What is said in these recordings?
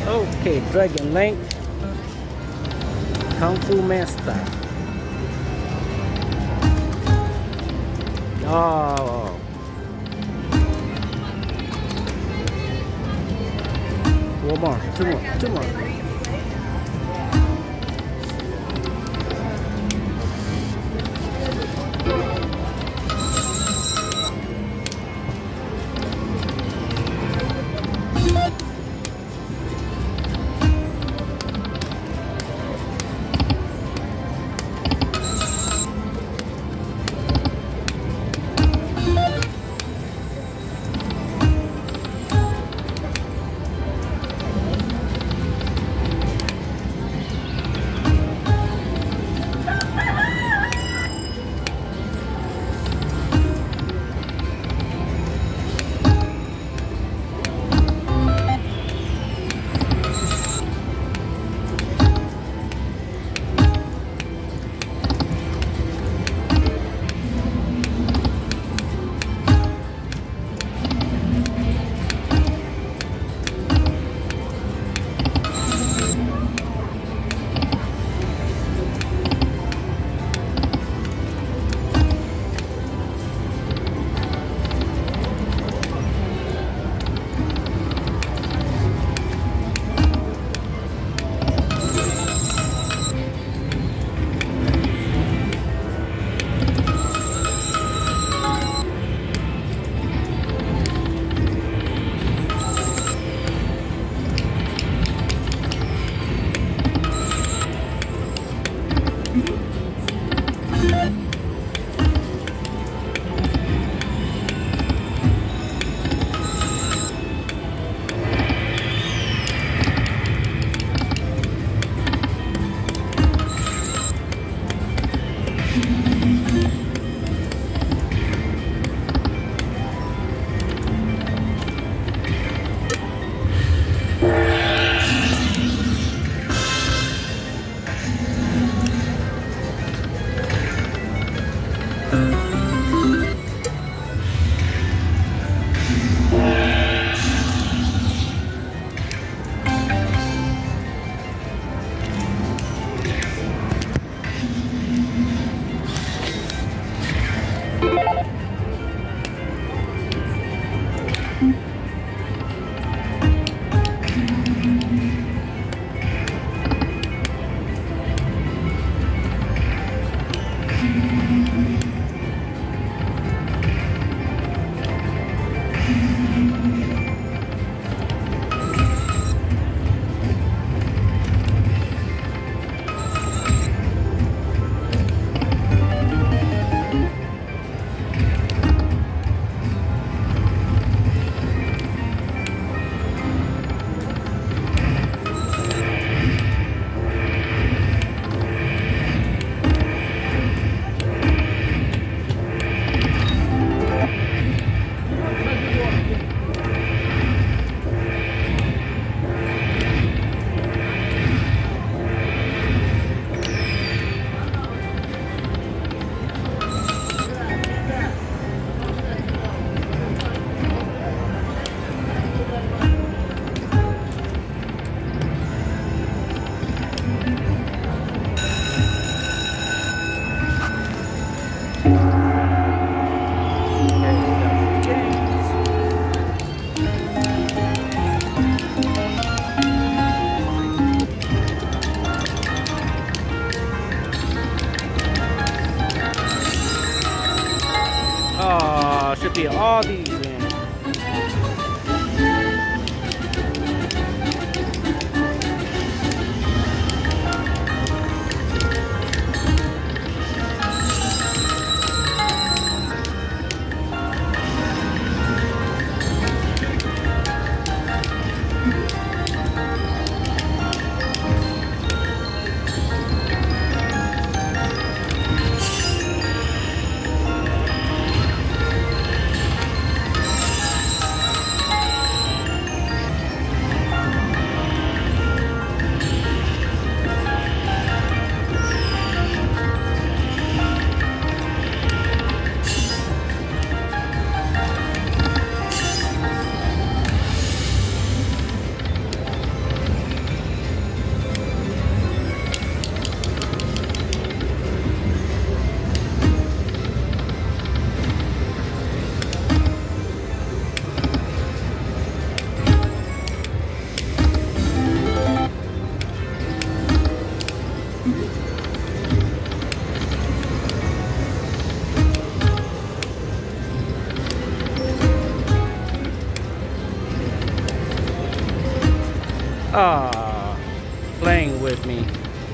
Okay, Dragon Link, Kung Fu Master. Oh, 4 more, 2 more, 2 more. Ah, playing with me.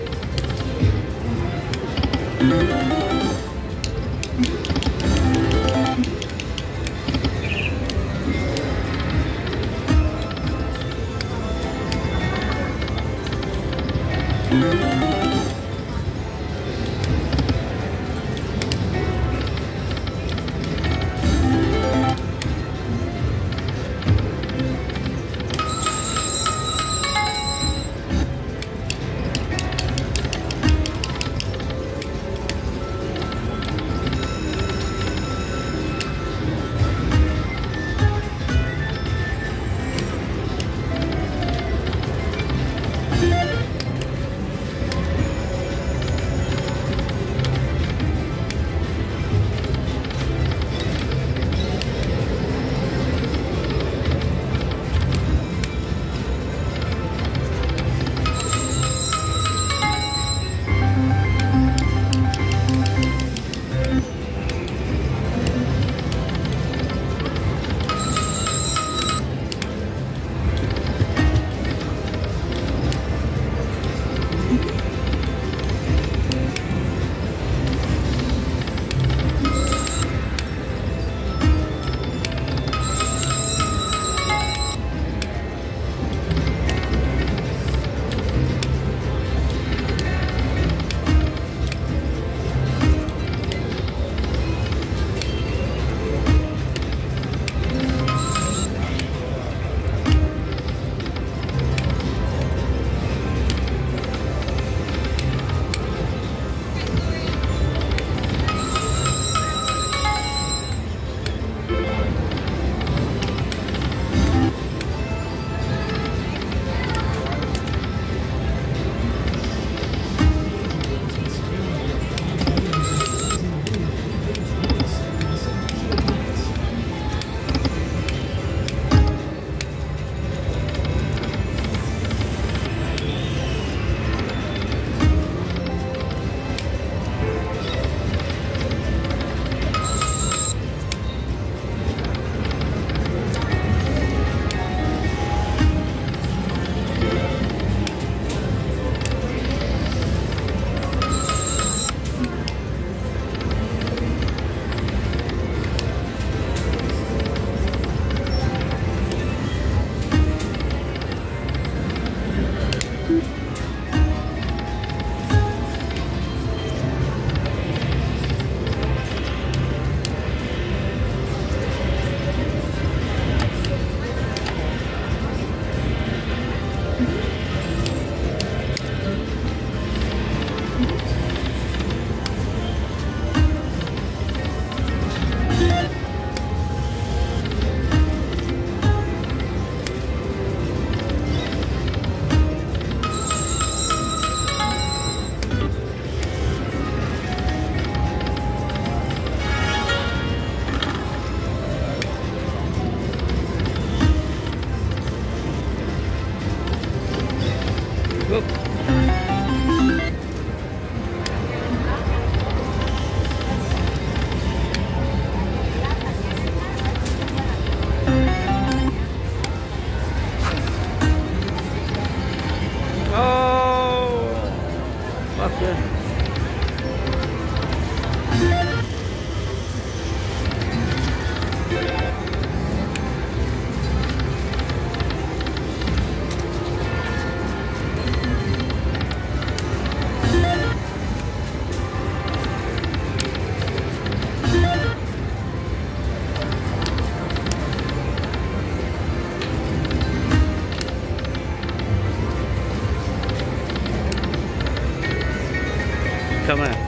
Come on.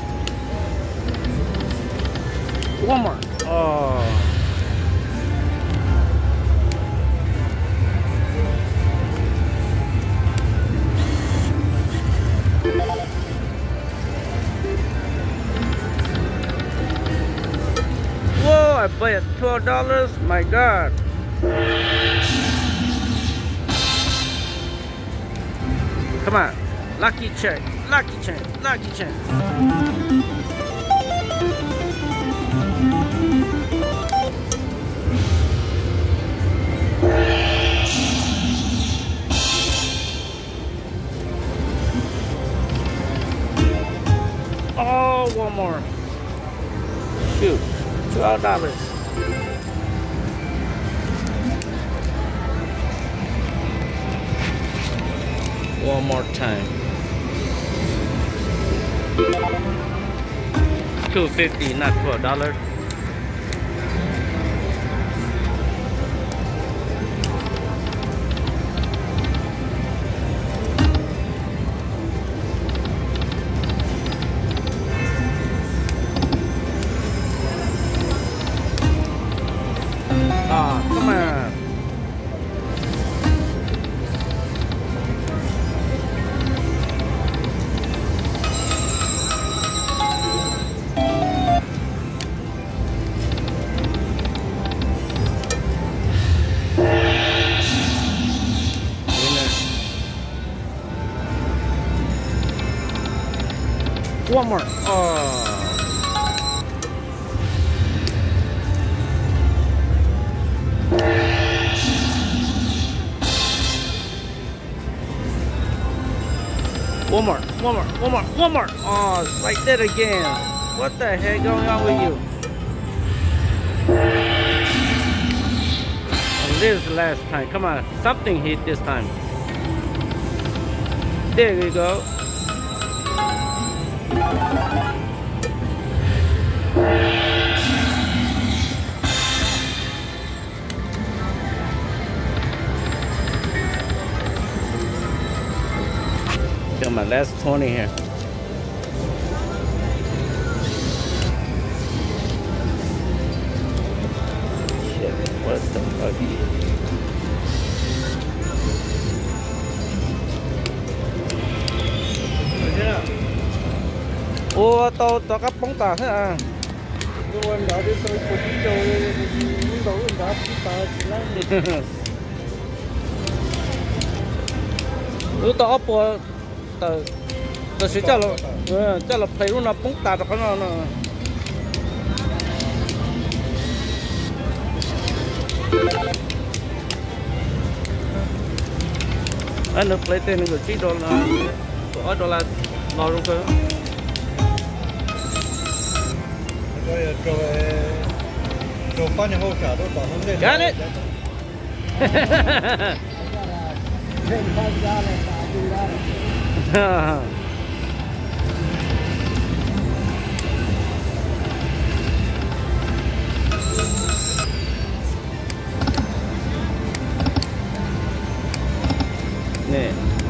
One more. Oh. Whoa, I played at $12. My God. Come on. Lucky check. Lucky chance. Lucky chance. $12. One more time. $2.50, not $12. Ah, come on. One more. Oh. One more. Oh, it's like that again. What the heck going on with you? Oh, this is the last time. Come on, something hit this time. There we go. Come on, last 20 here. Shit, what the fuck? Ủa, tao cắp bóng tạc thế à? Ủa, tao ốp tao sẽ cho là phải luôn là bóng tạc rồi nó anh được lấy tiền của chị đó là ở đó là lo luôn cơ. Got it. Nè.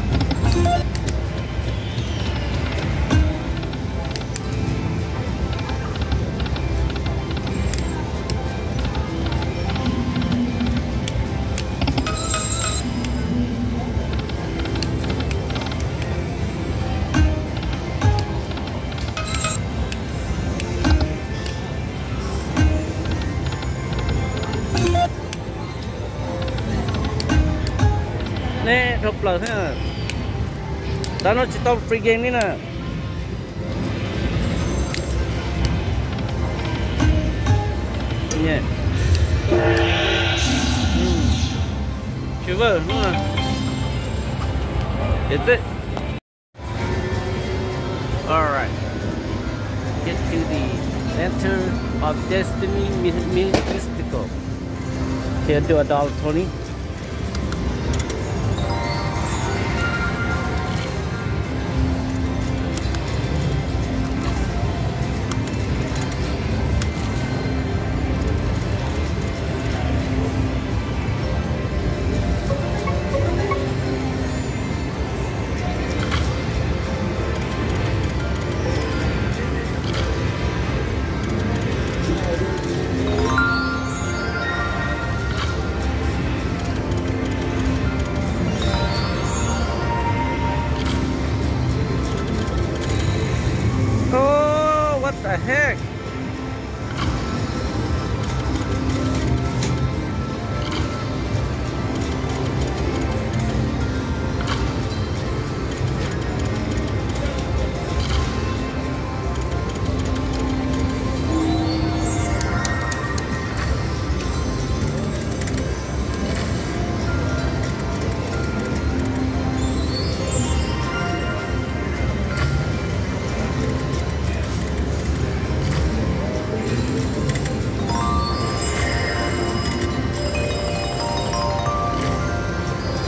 Nè, đọc lời thế à. Đó nó chỉ tao free game đi nè. Nè. Chưa vợ, đúng không? That's it. Alright. Get to the center of Destiny Mystical. Here, do $1.20.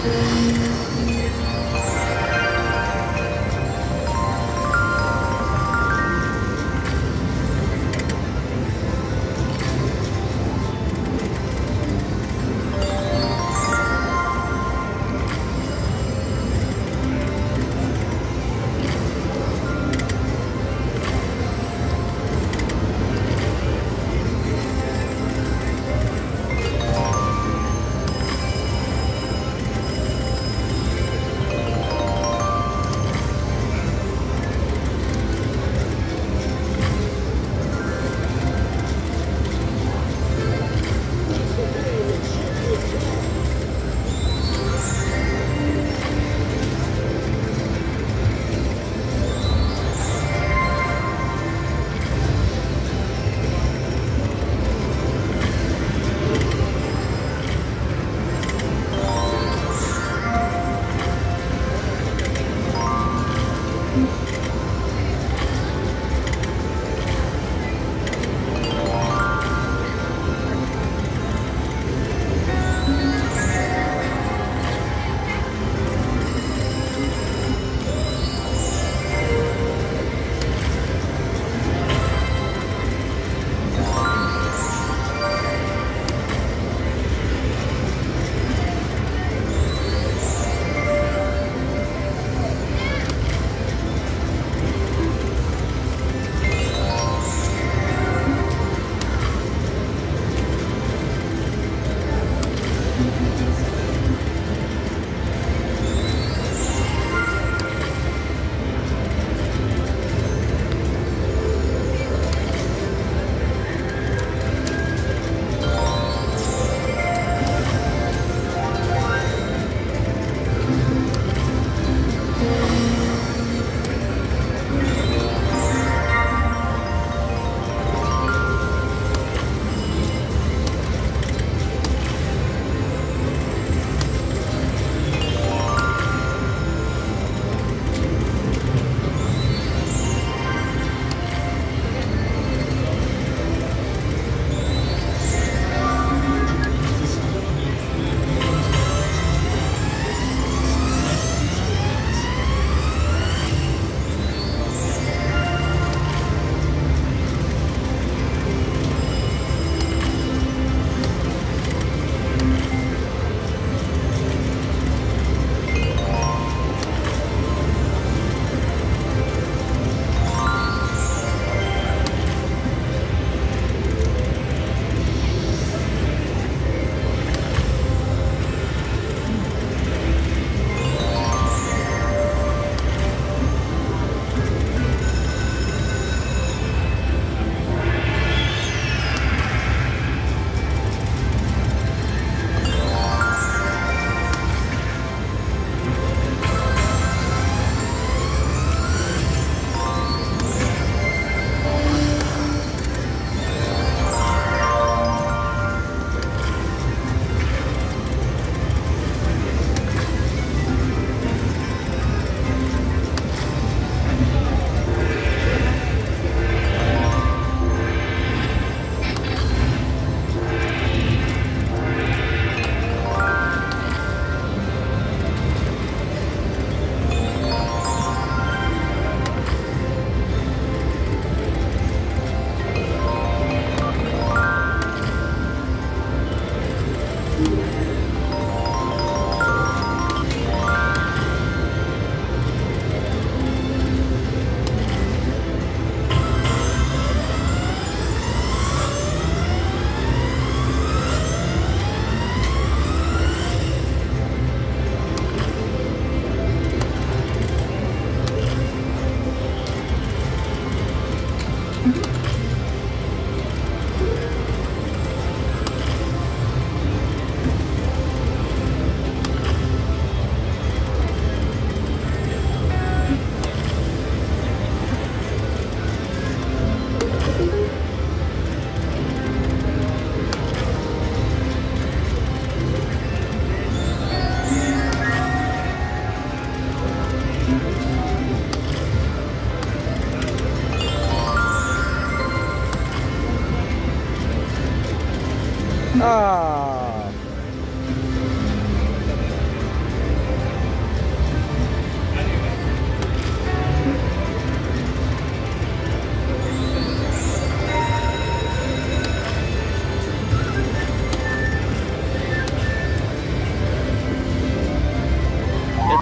Ah.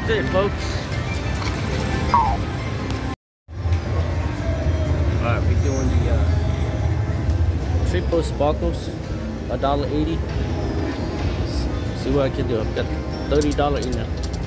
That's it, folks. Alright, we're doing the triple sparkles, $1.80. See what I can do. I've got $30 in there.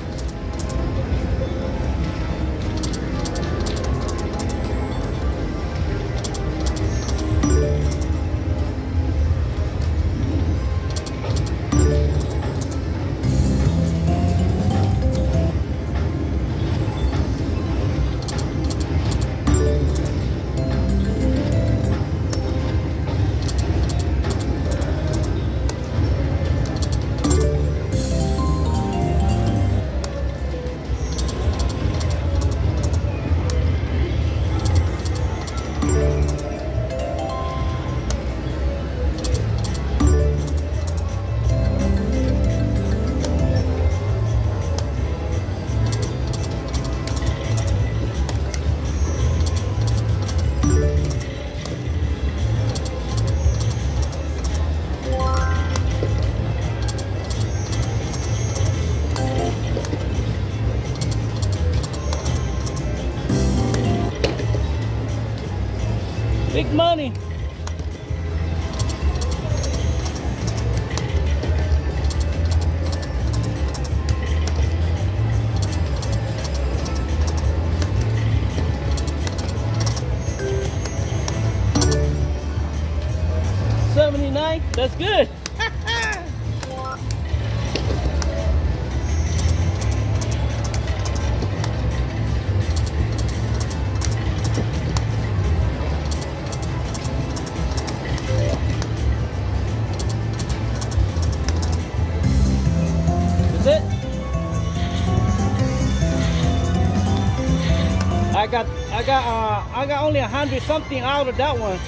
Big money. $79. That's good. I got only 100 something out of that one.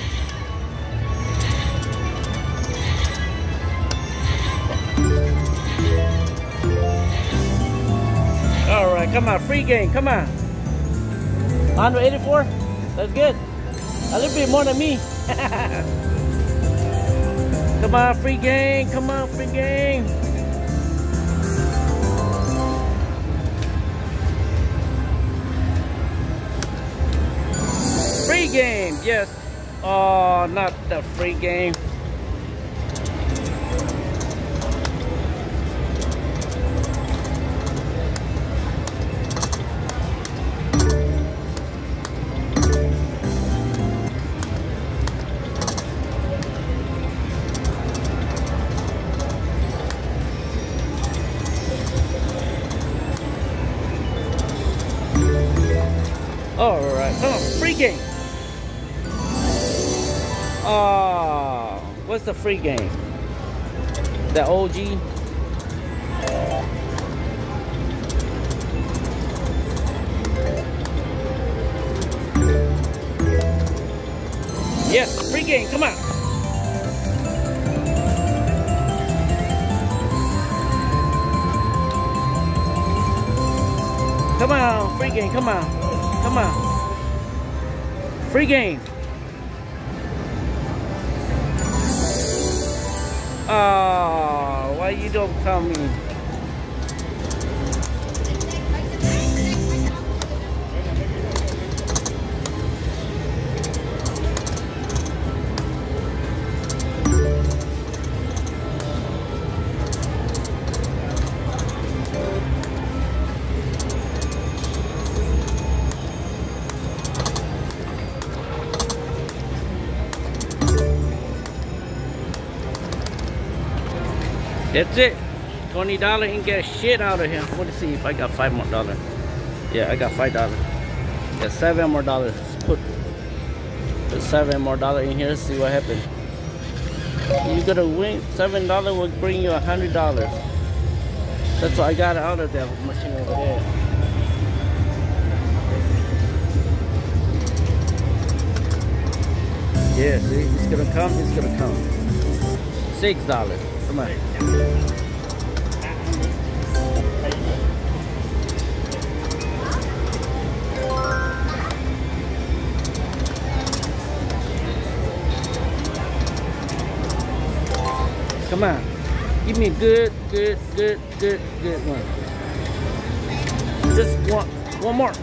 All right, come on, free game, come on. 184, that's good. A little bit more than me. Come on, free game, come on, free game. Free game, yes. Oh, not the free game. All right, come on, free game. What's the free game? The OG. Yes, free game, come on. Come on, free game, come on. Come on. Free game. Oh, why you don't tell me? That's it. $20 and get shit out of here. Let's see if I got $5 more. Yeah, I got $5. Got $7 more. Put $7 more in here. See what happens. You gotta win. $7 will bring you $100. That's what I got out of that machine over there. Yeah, see, it's gonna come. It's gonna come. $6. Come on. Come on. Give me a good one. Just one more.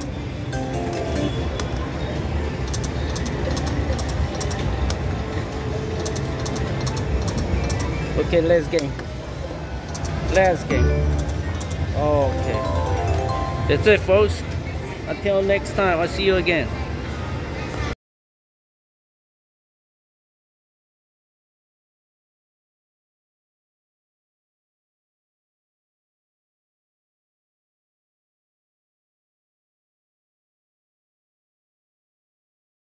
Okay, last game. Last game. Okay. That's it, folks. Until next time, I'll see you again.